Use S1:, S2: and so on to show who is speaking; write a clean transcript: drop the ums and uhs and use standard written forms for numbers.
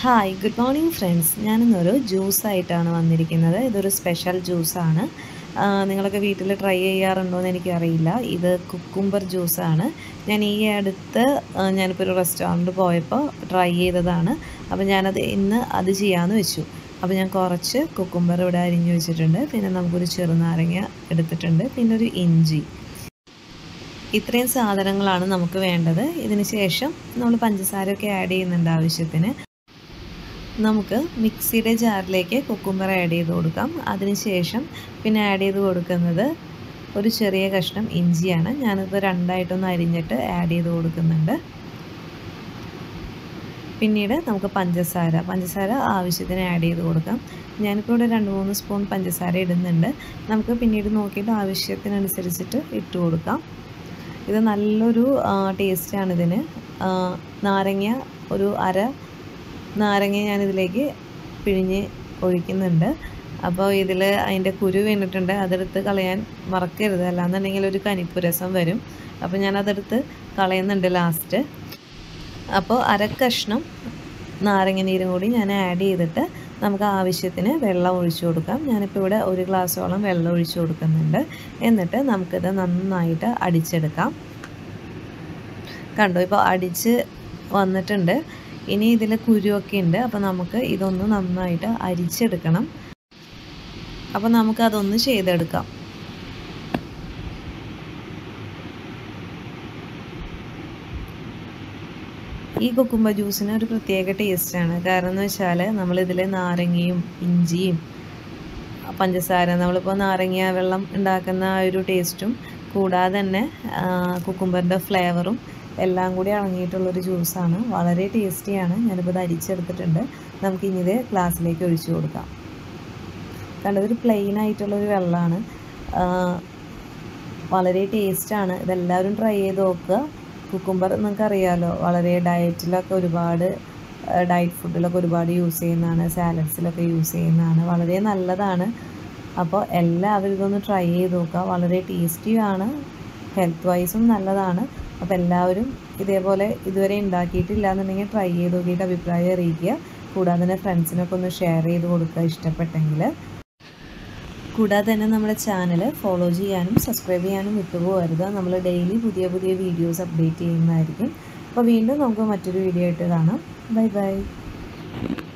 S1: Hi good morning friends. ഞാനിന്നൊരു ജ്യൂസായിട്ടാണ് വന്നിരിക്കുന്നത്. ഇതൊരു സ്പെഷ്യൽ ജ്യൂസാണ്. നിങ്ങളൊക്കെ വീട്ടിൽ ട്രൈ ചെയ്യാറുണ്ടോ എന്ന് എനിക്കറിയില്ല. ഇത് കുക്കുംബർ ജ്യൂസാണ്. ഞാൻ ഈ അടുത്ത് ഞാനിപ്പോൾ ഒരു റെസ്റ്റോറൻറ്റ് പോയപ്പോൾ ട്രൈ ചെയ്തതാണ്. അപ്പോൾ ഞാനത് ഇന്ന് അത് ചെയ്യാമെന്ന് വെച്ചു. അപ്പോൾ ഞാൻ കുറച്ച് കുക്കുംബർ ഇവിടെ അരിഞ്ഞു വെച്ചിട്ടുണ്ട്. പിന്നെ നമുക്കൊരു ചെറുനാരങ്ങ എടുത്തിട്ടുണ്ട്. പിന്നെ ഒരു ഇഞ്ചി. ഇത്രയും സാധനങ്ങളാണ് നമുക്ക് വേണ്ടത്. ഇതിന് ശേഷം നമ്മൾ പഞ്ചസാരയൊക്കെ ആഡ് ചെയ്യുന്നുണ്ട് ആവശ്യത്തിന്. നമുക്ക് മിക്സിയുടെ ജാറിലേക്ക് കുക്കുംബർ ആഡ് ചെയ്ത് കൊടുക്കാം. അതിനുശേഷം പിന്നെ ആഡ് ചെയ്ത് കൊടുക്കുന്നത് ഒരു ചെറിയ കഷ്ണം ഇഞ്ചിയാണ്. ഞാനിത് രണ്ടായിട്ടൊന്ന് അരിഞ്ഞിട്ട് ആഡ് ചെയ്ത് കൊടുക്കുന്നുണ്ട്. പിന്നീട് നമുക്ക് പഞ്ചസാര ആവശ്യത്തിന് ആഡ് ചെയ്ത് കൊടുക്കാം. ഞാനിപ്പോൾ ഇവിടെ 2-3 സ്പൂൺ പഞ്ചസാര ഇടുന്നുണ്ട്. നമുക്ക് പിന്നീട് നോക്കിയിട്ട് ആവശ്യത്തിനനുസരിച്ചിട്ട് ഇട്ട് കൊടുക്കാം. ഇത് നല്ലൊരു ടേസ്റ്റാണിതിന്. നാരങ്ങ ഒരു അര നാരങ്ങ ഞാനിതിലേക്ക് പിഴിഞ്ഞ് ഒഴിക്കുന്നുണ്ട്. അപ്പോൾ ഇതിൽ അതിൻ്റെ കുരു വീണിട്ടുണ്ട്. അതെടുത്ത് കളയാൻ മറക്കരുത്, അല്ലാന്നുണ്ടെങ്കിൽ ഒരു കനിപ്പ് രസം വരും. അപ്പോൾ ഞാനതെടുത്ത് കളയുന്നുണ്ട് ലാസ്റ്റ്. അപ്പോൾ അര കഷ്ണം നാരങ്ങ നീരും കൂടി ഞാൻ ആഡ് ചെയ്തിട്ട് നമുക്ക് ആവശ്യത്തിന് വെള്ളം ഒഴിച്ചു കൊടുക്കാം. ഞാനിപ്പോൾ ഇവിടെ 1 ഗ്ലാസ്സോളം വെള്ളം ഒഴിച്ചു കൊടുക്കുന്നുണ്ട്. എന്നിട്ട് നമുക്കിത് നന്നായിട്ട് അടിച്ചെടുക്കാം. കണ്ടോ, ഇപ്പോൾ അടിച്ച് വന്നിട്ടുണ്ട്. ഇനി ഇതിൽ കുരുവൊക്കെ ഉണ്ട്. അപ്പോൾ നമുക്ക് ഇതൊന്ന് നന്നായിട്ട് അരിച്ചെടുക്കണം. അപ്പോൾ നമുക്കതൊന്ന് ചെയ്തെടുക്കാം. ഈ കുക്കുംബർ ജ്യൂസിന് ഒരു പ്രത്യേക ടേസ്റ്റാണ്. കാരണം എന്ന് വെച്ചാൽ നമ്മളിതിൽ നാരങ്ങയും ഇഞ്ചിയും പഞ്ചസാര, നമ്മളിപ്പോൾ നാരങ്ങ വെള്ളം ഉണ്ടാക്കുന്ന ആ ഒരു ടേസ്റ്റും കൂടാതെ തന്നെ കുക്കുംബറിൻ്റെ ഫ്ലേവറും എല്ലാം കൂടി അടങ്ങിയിട്ടുള്ളൊരു ജ്യൂസാണ്. വളരെ ടേസ്റ്റിയാണ്. ഞാനിപ്പോൾ ഇത് അരിച്ചെടുത്തിട്ടുണ്ട്. നമുക്കിനി ഇത് ഗ്ലാസ്സിലേക്ക് ഒഴിച്ചു കൊടുക്കാം. കണ്ടതൊരു പ്ലെയിൻ ആയിട്ടുള്ളൊരു വെള്ളമാണ്. വളരെ ടേസ്റ്റാണ്. ഇതെല്ലാവരും ട്രൈ ചെയ്ത് നോക്കുക. കുക്കുംബർ നിങ്ങൾക്കറിയാമല്ലോ, വളരെ ഡയറ്റ് ഫുഡിലൊക്കെ ഒരുപാട് യൂസ് ചെയ്യുന്നതാണ്. സാലഡ്സിലൊക്കെ യൂസ് ചെയ്യുന്നതാണ്. വളരെ നല്ലതാണ്. അപ്പോൾ എല്ലാവരും ഇതൊന്ന് ട്രൈ ചെയ്ത് നോക്കുക. വളരെ ടേസ്റ്റിയാണ്. ഹെൽത്ത് വൈസും നല്ലതാണ്. അപ്പോൾ എല്ലാവരും ഇതേപോലെ ഇതുവരെ ഉണ്ടാക്കിയിട്ടില്ല എന്നുണ്ടെങ്കിൽ ട്രൈ ചെയ്ത് നോക്കിയിട്ട് അഭിപ്രായം അറിയിക്കുക. കൂടാതെ തന്നെ ഫ്രണ്ട്സിനൊക്കെ ഒന്ന് ഷെയർ ചെയ്ത് കൊടുക്കുക ഇഷ്ടപ്പെട്ടെങ്കിൽ. കൂടാതെ തന്നെ നമ്മുടെ ചാനൽ ഫോളോ ചെയ്യാനും സബ്സ്ക്രൈബ് ചെയ്യാനും വിട്ടുപോകരുത്. നമ്മൾ ഡെയിലി പുതിയ വീഡിയോസ് അപ്ഡേറ്റ് ചെയ്യുന്നതായിരിക്കും. അപ്പോൾ വീണ്ടും നമുക്ക് മറ്റൊരു വീഡിയോ ആയിട്ട് കാണാം. Bye by.